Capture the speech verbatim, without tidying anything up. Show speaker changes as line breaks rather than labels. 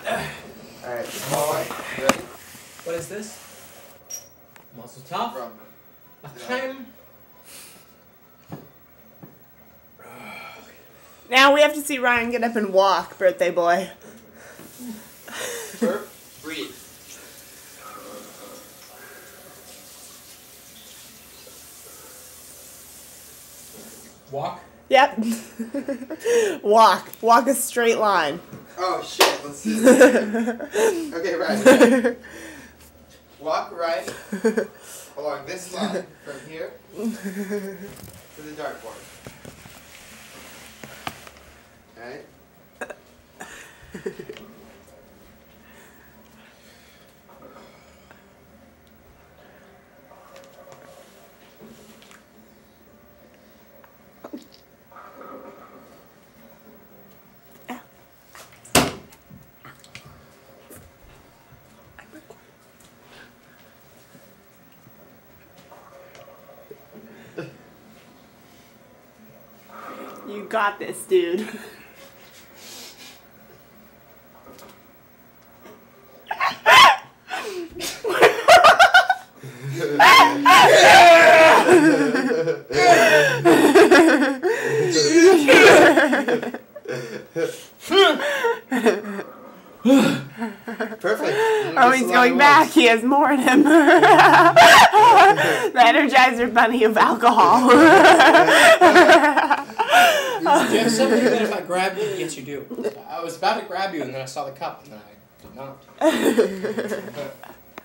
Alright, boy. Ready?
What is this? Muscle tough.
Rum.
A time.
Now we have to see Ryan get up and walk, birthday boy.
Burp. Breathe.
Walk.
Yep. Walk. Walk a straight line.
Oh shit, let's see. Okay, right. Walk right along this line from here to the dartboard. Alright?
You got this, dude.
Perfect.
Oh, he's going back. He has more in him. The Energizer Bunny of alcohol.
Do you have something that if I grab you? Yes, you do. I was about to grab you, and then I saw the cup, and then I did not.